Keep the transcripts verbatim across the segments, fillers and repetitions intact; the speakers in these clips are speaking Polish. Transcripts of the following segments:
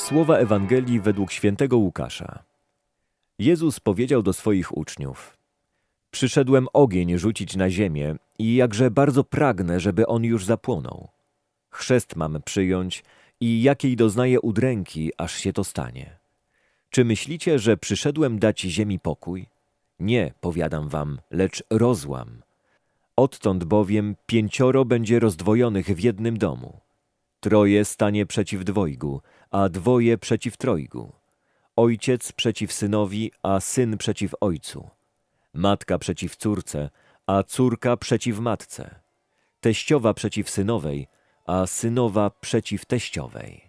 Słowa Ewangelii według świętego Łukasza. Jezus powiedział do swoich uczniów: Przyszedłem ogień rzucić na ziemię i jakże bardzo pragnę, żeby on już zapłonął. Chrzest mam przyjąć i jakiej doznaję udręki, aż się to stanie. Czy myślicie, że przyszedłem dać ziemi pokój? Nie, powiadam wam, lecz rozłam. Odtąd bowiem pięcioro będzie rozdwojonych w jednym domu. Troje stanie przeciw dwojgu, a dwoje przeciw trojgu. Ojciec przeciw synowi, a syn przeciw ojcu. Matka przeciw córce, a córka przeciw matce. Teściowa przeciw synowej, a synowa przeciw teściowej.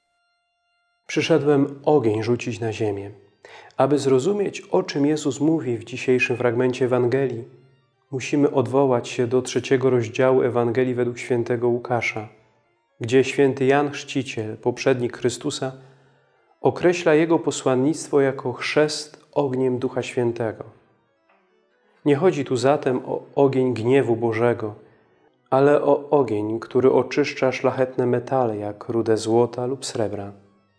Przyszedłem ogień rzucić na ziemię. Aby zrozumieć, o czym Jezus mówi w dzisiejszym fragmencie Ewangelii, musimy odwołać się do trzeciego rozdziału Ewangelii według świętego Łukasza, gdzie święty Jan Chrzciciel, poprzednik Chrystusa, określa Jego posłannictwo jako chrzest ogniem Ducha Świętego. Nie chodzi tu zatem o ogień gniewu Bożego, ale o ogień, który oczyszcza szlachetne metale, jak rudę złota lub srebra.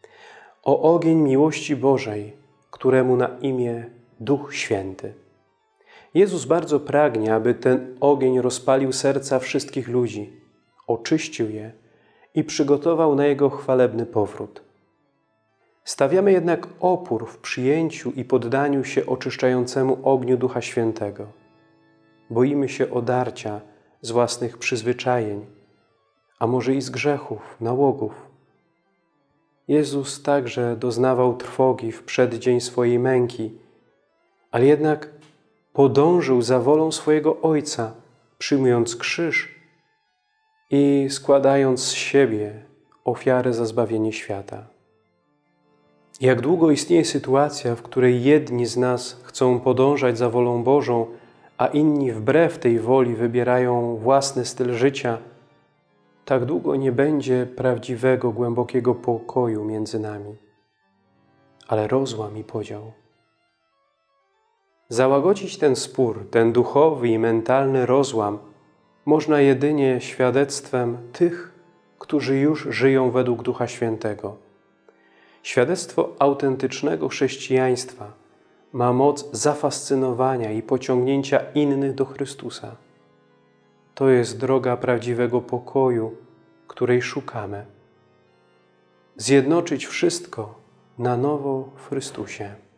O ogień miłości Bożej, któremu na imię Duch Święty. Jezus bardzo pragnie, aby ten ogień rozpalił serca wszystkich ludzi, oczyścił je i przygotował na Jego chwalebny powrót. Stawiamy jednak opór w przyjęciu i poddaniu się oczyszczającemu ogniu Ducha Świętego. Boimy się odarcia z własnych przyzwyczajeń, a może i z grzechów, nałogów. Jezus także doznawał trwogi w przeddzień swojej męki, ale jednak podążył za wolą swojego Ojca, przyjmując krzyż i składając z siebie ofiarę za zbawienie świata. Jak długo istnieje sytuacja, w której jedni z nas chcą podążać za wolą Bożą, a inni wbrew tej woli wybierają własny styl życia, tak długo nie będzie prawdziwego, głębokiego pokoju między nami, ale rozłam i podział. Załagodzić ten spór, ten duchowy i mentalny rozłam można jedynie świadectwem tych, którzy już żyją według Ducha Świętego. Świadectwo autentycznego chrześcijaństwa ma moc zafascynowania i pociągnięcia innych do Chrystusa. To jest droga prawdziwego pokoju, której szukamy. Zjednoczyć wszystko na nowo w Chrystusie.